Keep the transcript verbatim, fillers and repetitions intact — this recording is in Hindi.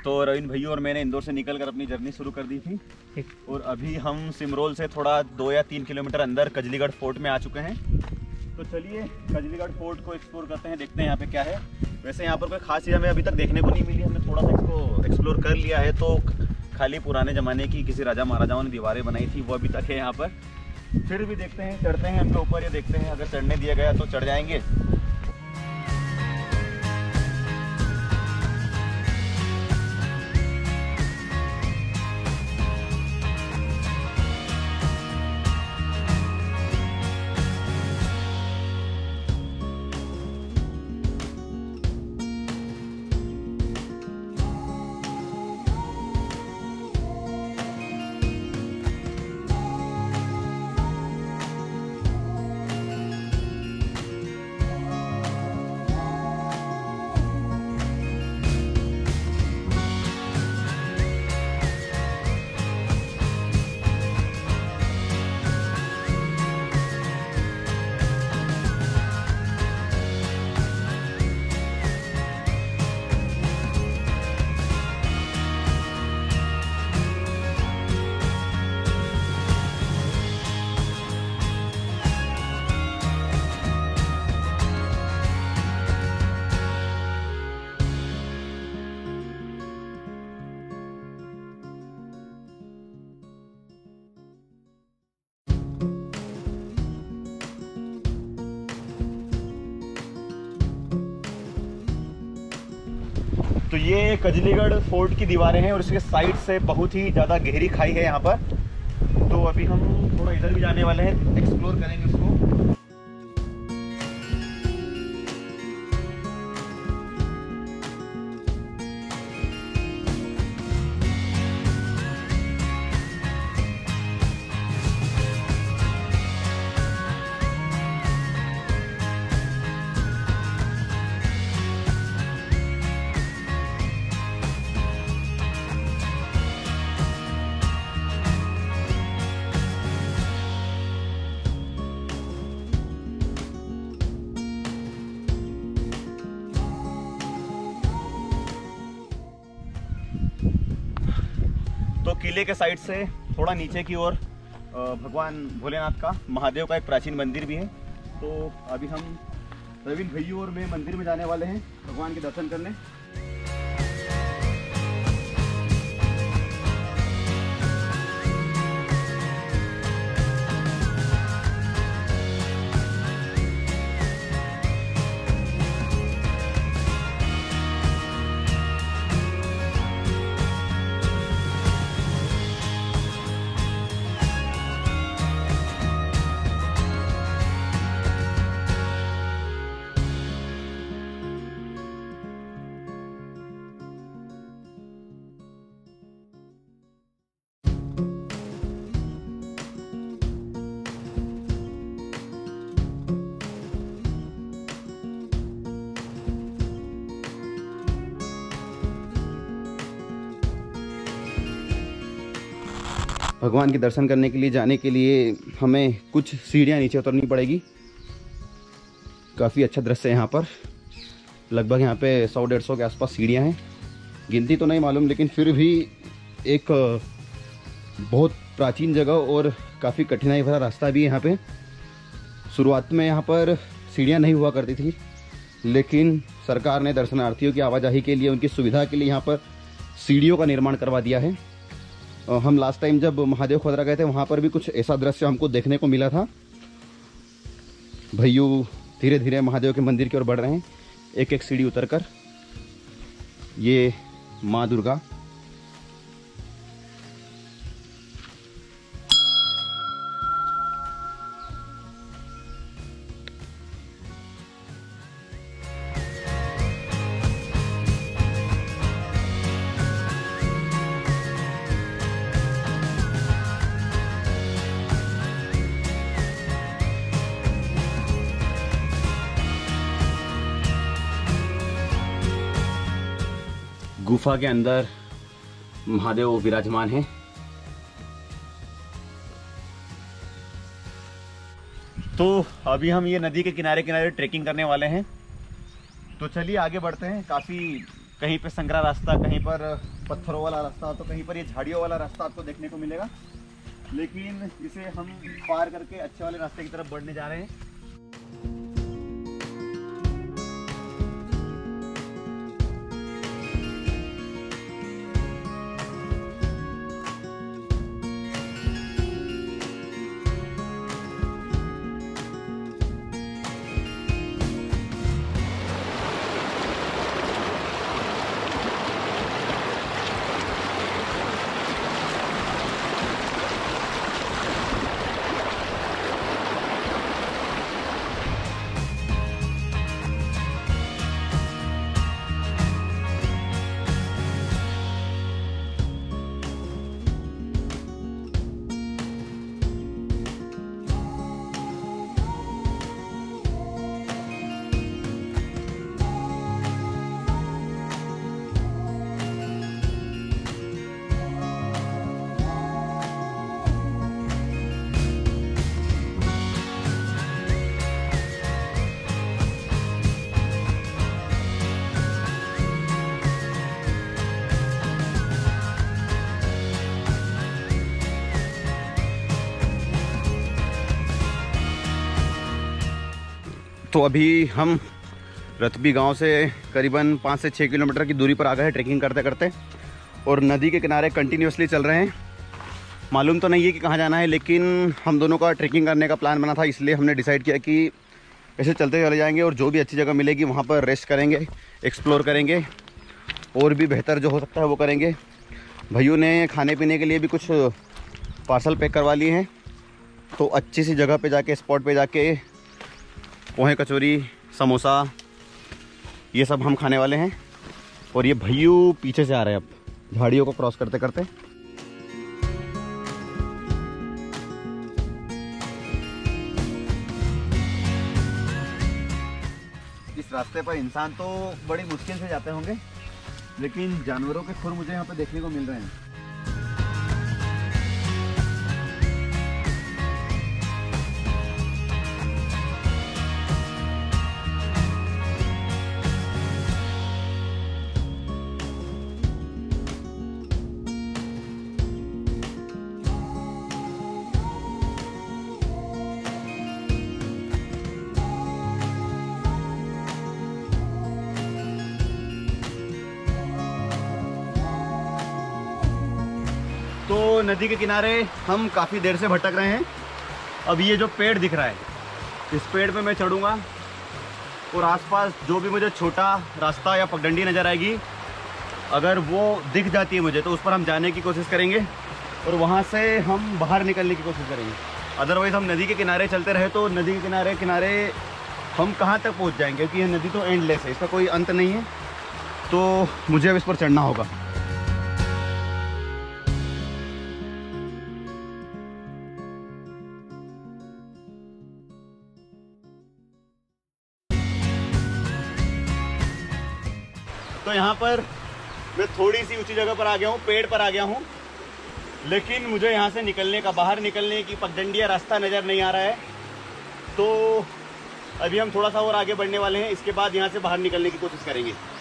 तो रविंद्र भैया और मैंने इंदौर से निकलकर अपनी जर्नी शुरू कर दी थी और अभी हम सिमरोल से थोड़ा दो या तीन किलोमीटर अंदर कजलीगढ़ फोर्ट में आ चुके हैं। तो चलिए कजलीगढ़ फोर्ट को एक्सप्लोर करते हैं, देखते हैं यहाँ पे क्या है। वैसे यहाँ पर कोई खास चीज़ हमें अभी तक देखने को नहीं मिली, हमने थोड़ा सा इसको एक्सप्लोर कर लिया है। तो खाली पुराने ज़माने की किसी राजा महाराजाओं ने दीवारें बनाई थी वो अभी तक है यहाँ पर। फिर भी देखते हैं, चढ़ते हैं हमके ऊपर, ये देखते हैं अगर चढ़ने दिया गया तो चढ़ जाएंगे। तो ये कजलीगढ़ फोर्ट की दीवारें हैं और इसके साइड से बहुत ही ज़्यादा गहरी खाई है यहाँ पर। तो अभी हम थोड़ा इधर भी जाने वाले हैं, एक्सप्लोर करेंगे उसको। तो किले के साइड से थोड़ा नीचे की ओर भगवान भोलेनाथ का, महादेव का एक प्राचीन मंदिर भी है। तो अभी हम रविंद्र भैया और मैं मंदिर में जाने वाले हैं भगवान के दर्शन करने। भगवान के दर्शन करने के लिए जाने के लिए हमें कुछ सीढ़ियाँ नीचे उतरनी पड़ेगी। काफ़ी अच्छा दृश्य है यहाँ पर, लगभग यहाँ पे सौ डेढ़ सौ के आसपास सीढ़ियाँ हैं, गिनती तो नहीं मालूम, लेकिन फिर भी एक बहुत प्राचीन जगह और काफ़ी कठिनाई भरा रास्ता भी है यहाँ पे। शुरुआत में यहाँ पर सीढ़ियाँ नहीं हुआ करती थी, लेकिन सरकार ने दर्शनार्थियों की आवाजाही के लिए, उनकी सुविधा के लिए यहाँ पर सीढ़ियों का निर्माण करवा दिया है। हम लास्ट टाइम जब महादेव खोदरा गए थे वहाँ पर भी कुछ ऐसा दृश्य हमको देखने को मिला था। भैयू धीरे धीरे महादेव के मंदिर की ओर बढ़ रहे हैं, एक एक सीढ़ी उतरकर। ये माँ दुर्गा, गुफा के अंदर महादेव विराजमान हैं। तो अभी हम ये नदी के किनारे किनारे ट्रेकिंग करने वाले हैं। तो चलिए आगे बढ़ते हैं। काफ़ी कहीं पे संकरा रास्ता, कहीं पर पत्थरों वाला रास्ता, तो कहीं पर ये झाड़ियों वाला रास्ता आपको देखने को मिलेगा। लेकिन इसे हम पार करके अच्छे वाले रास्ते की तरफ बढ़ने जा रहे हैं। तो अभी हम रतबी गांव से करीबन पाँच से छः किलोमीटर की दूरी पर आ गए हैं ट्रैकिंग करते करते, और नदी के किनारे कंटिन्यूसली चल रहे हैं। मालूम तो नहीं है कि कहाँ जाना है, लेकिन हम दोनों का ट्रैकिंग करने का प्लान बना था, इसलिए हमने डिसाइड किया कि ऐसे चलते चले जाएंगे और जो भी अच्छी जगह मिलेगी वहाँ पर रेस्ट करेंगे, एक्सप्लोर करेंगे, और भी बेहतर जो हो सकता है वो करेंगे। भाइयों ने खाने पीने के लिए भी कुछ पार्सल पैक करवा लिए हैं, तो अच्छी सी जगह पे जाके, स्पॉट पे जाके पोहे, कचौरी, समोसा ये सब हम खाने वाले हैं। और ये भैयू पीछे से आ रहे हैं अब झाड़ियों को क्रॉस करते करते। इस रास्ते पर इंसान तो बड़ी मुश्किल से जाते होंगे, लेकिन जानवरों के खुर मुझे यहाँ पे देखने को मिल रहे हैं। तो नदी के किनारे हम काफ़ी देर से भटक रहे हैं। अब ये जो पेड़ दिख रहा है, इस पेड़ पे मैं चढ़ूँगा और आसपास जो भी मुझे छोटा रास्ता या पगडंडी नज़र आएगी, अगर वो दिख जाती है मुझे, तो उस पर हम जाने की कोशिश करेंगे और वहाँ से हम बाहर निकलने की कोशिश करेंगे। अदरवाइज़ हम नदी के किनारे चलते रहे तो नदी के किनारे किनारे हम कहाँ तक पहुँच जाएंगे, क्योंकि यह नदी तो एंडलेस है, इसका कोई अंत नहीं है। तो मुझे अब इस पर चढ़ना होगा। तो यहाँ पर मैं थोड़ी सी ऊंची जगह पर आ गया हूँ, पेड़ पर आ गया हूँ, लेकिन मुझे यहाँ से निकलने का, बाहर निकलने की पगडंडी या रास्ता नज़र नहीं आ रहा है। तो अभी हम थोड़ा सा और आगे बढ़ने वाले हैं, इसके बाद यहाँ से बाहर निकलने की कोशिश करेंगे।